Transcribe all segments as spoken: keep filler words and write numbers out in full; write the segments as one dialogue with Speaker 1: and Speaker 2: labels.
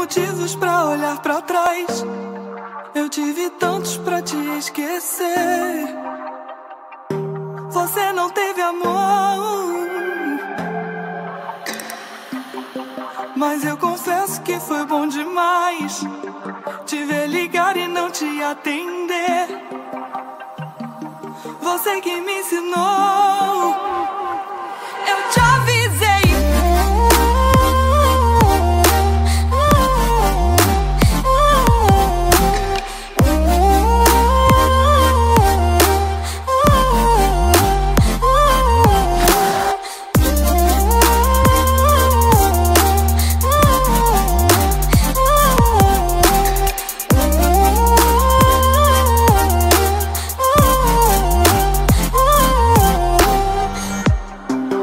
Speaker 1: motivos pra olhar pra trás. Eu tive tantos pra te esquecer. Você não teve amor, mas eu confesso que foi bom demais te ver ligar e não te atender. Você que me ensinou. Eu te avisei.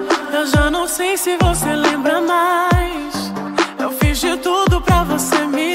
Speaker 2: Não sei se você lembra mais. Eu fiz de tudo pra você me